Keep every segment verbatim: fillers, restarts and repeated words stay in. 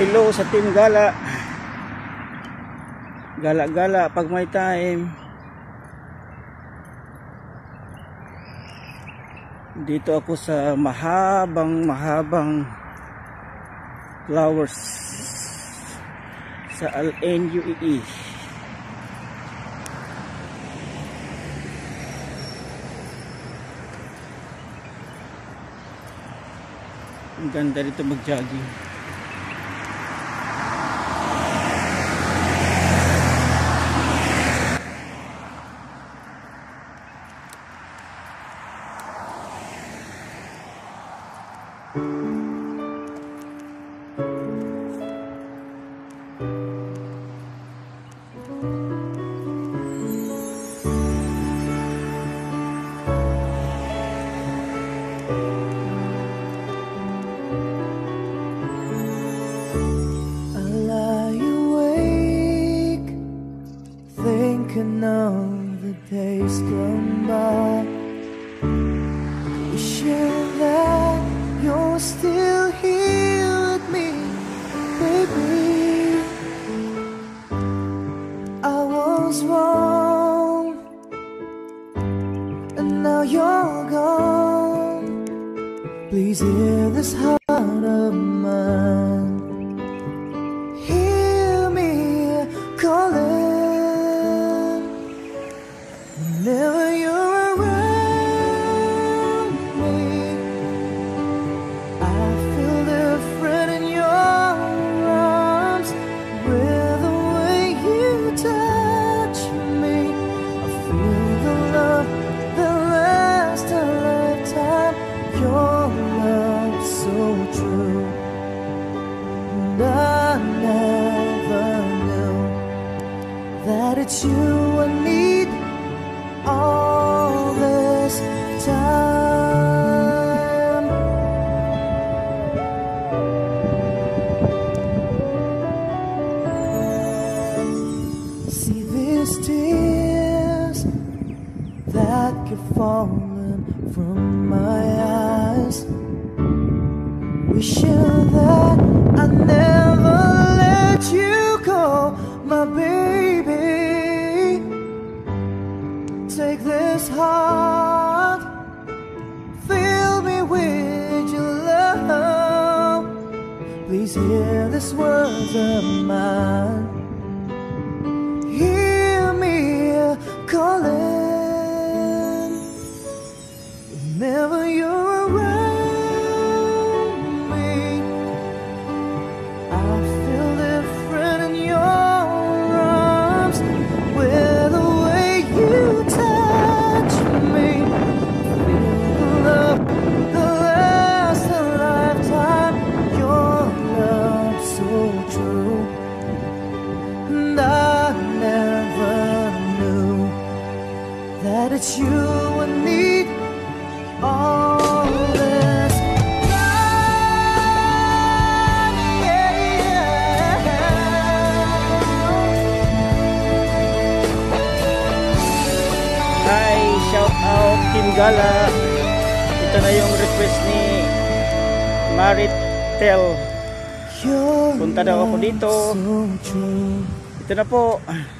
hello sa Team Gala. Gala-gala pag may time. Dito ako sa mahabang mahabang flowers sa Al Ain U A E. Ang ganda dito mag-jogging. Thinking of the days gone by, wishing that you're still here with me, baby. I was wrong, and now you're gone. Please hear this heart of mine. Hear me calling. Whenever you're around me, I feel different in your arms. With the way you touch me, I feel the love that lasts a lifetime. Your love so true, and I never knew that it's you I need all this time. See these tears that keep falling from my eyes, wishing that I never let you go, my baby. Take this heart, fill me with your love. Please hear these words of mine. Hear me calling. Whenever you're around me, I feel different in your arms. With the way you touch me, feel the love that lasts a lifetime. Your love so true, and I never knew that it's you I need all this time. Yeah, Hi, shout out Team Gala. Ito na yung request ni Maritel. Punta daw ako dito. Ito na po.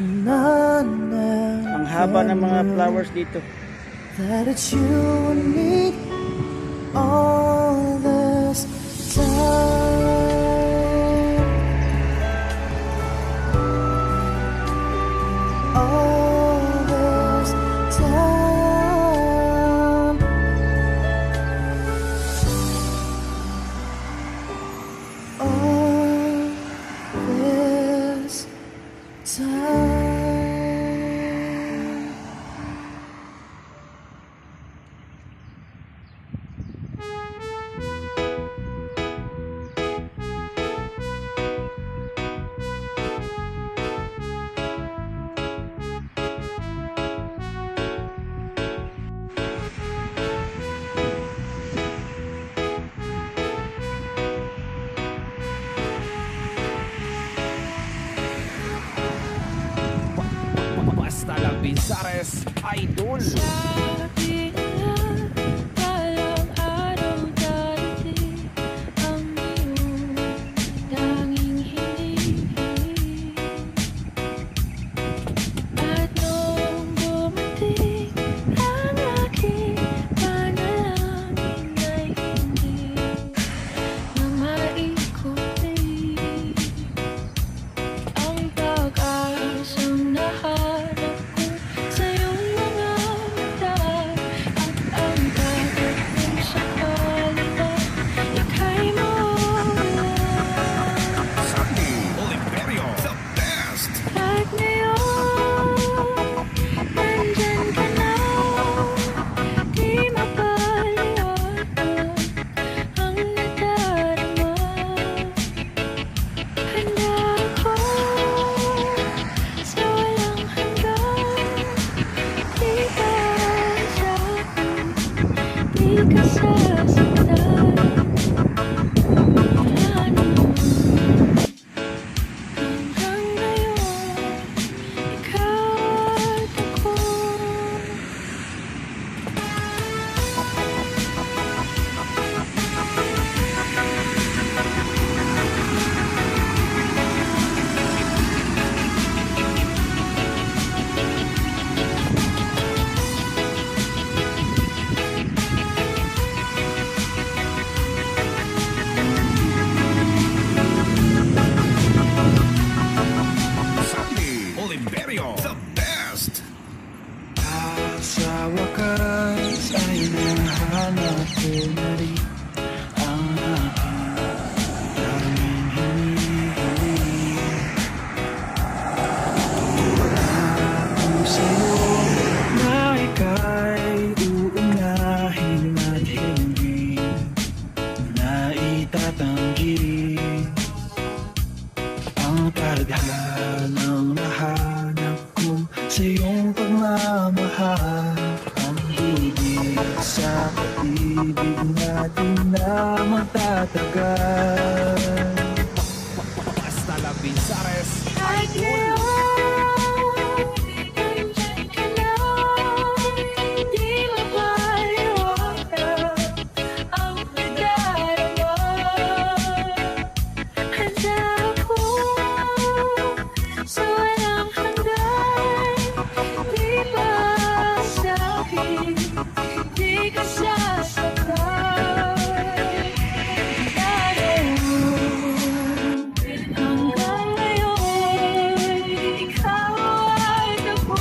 Ang haba ng mga flowers dito. That it's you and me all this time. All this time. All this time. Basta lang Binsares Idol. Ang iyong tanging ka sasaktan. Wala naman. Hanggang ngayon, ikaw at ako. Sandy Oliverio, the best. Sa wakas ay nahanap ko na rin ang aking daming hinihiling. Ako sa'yo na ika'y uunahin at hindi na itatanggi ang tadhanang nahanap ko sa iyong pagmamahal. Ang bibig sa pag-ibig natin na magtatagal. Basta lang Binsares Kahit Idol. ngayon, nandyan ka lang. Di mapaliwanag ang nadarama. Handa ako sa walang hanggan. Di ba sa'kin, di ka sasaktan. Hanggang ngayon, ikaw at ako.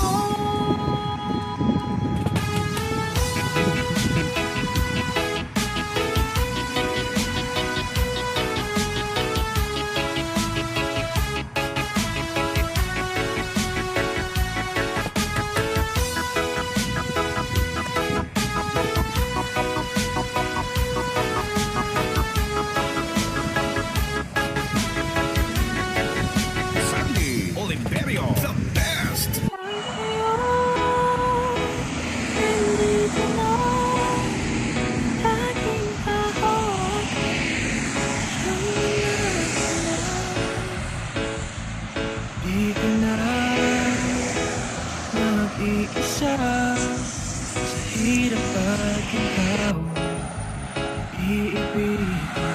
Sandy Oliverio, the best. Nandito na aking pahawak. Di ka na mag-iisa sa hirap at ginhawa. Iibigin ka.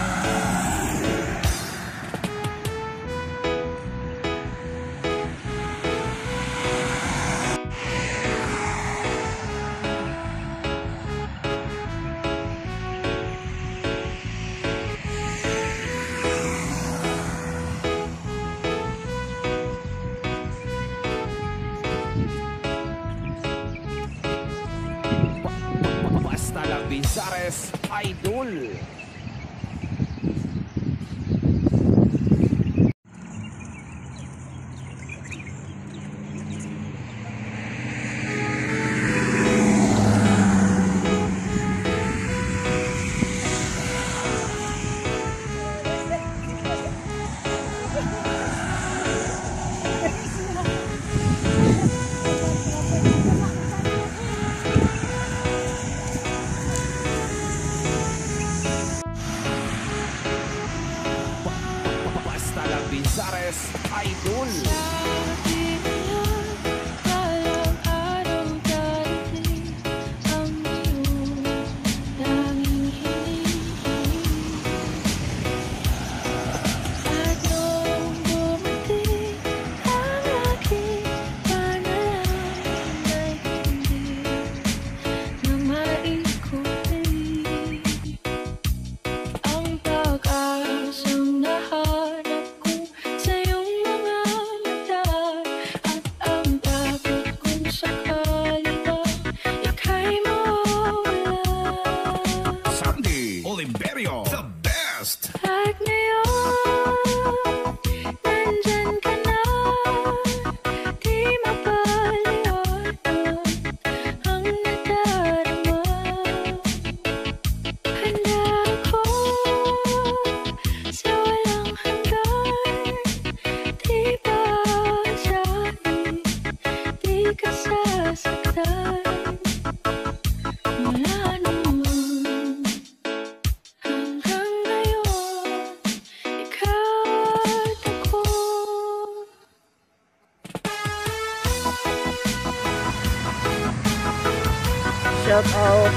Basta lang Binsares Idol.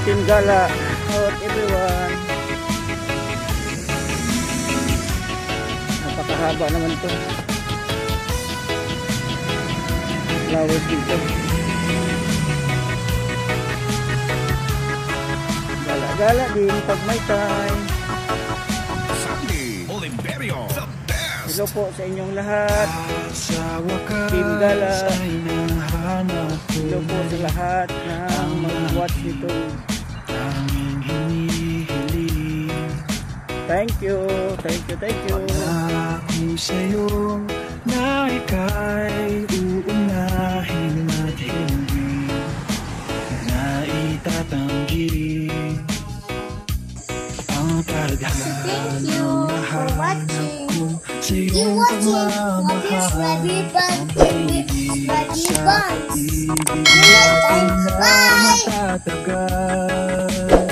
Team Gala. Out everyone. Napakahaba naman to. Flowers dito. Gala-gala din pag may time. Sunny Oliverio, the best. Hello po sa inyong lahat. Sa wakas Team Gala. ay nahanap ko Hello po sa lahat na mag-watch nito. tanging hinihiling. Thank you, thank you, thank you. Ako sa'yo na ika'y uunahin at hindi na itatanggi ang tadhana Thank you ng for nahanap watching. ko sa You iyong watching Obvious Ready Buns Ready Buns. ibig Good night. na Bye. matatagal.